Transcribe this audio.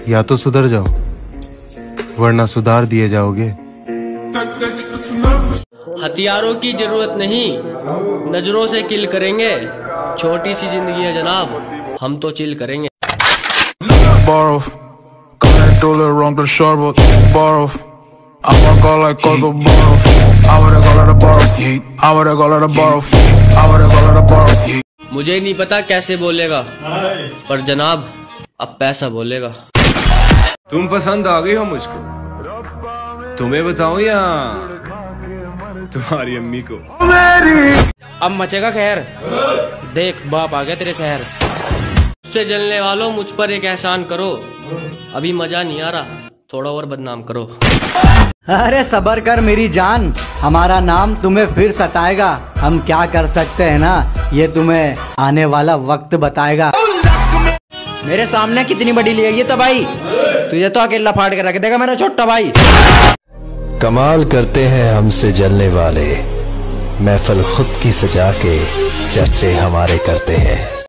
या तो सुधर जाओ वरना सुधार दिए जाओगे। हथियारों की जरूरत नहीं, नजरों से किल करेंगे। छोटी सी जिंदगी है जनाब, हम तो चिल करेंगे। मुझे नहीं पता कैसे बोलेगा, पर जनाब अब पैसा बोलेगा। तुम पसंद आ गई हो मुझको, तुम्हें बताऊं या तुम्हारी अम्मी को? अब मचेगा खैर, देख बाप आ गया तेरे शहर। मुझसे जलने वालों मुझ पर एक एहसान करो, अभी मजा नहीं आ रहा, थोड़ा और बदनाम करो। अरे सबर कर मेरी जान, हमारा नाम तुम्हें फिर सताएगा। हम क्या कर सकते हैं ना, ये तुम्हें आने वाला वक्त बताएगा। मेरे सामने कितनी बड़ी ले ये तबाही, तुझे तो अकेला फाड़ के रख देगा मेरा छोटा भाई। कमाल करते हैं हमसे जलने वाले, महफिल खुद की सजा के चर्चे हमारे करते हैं।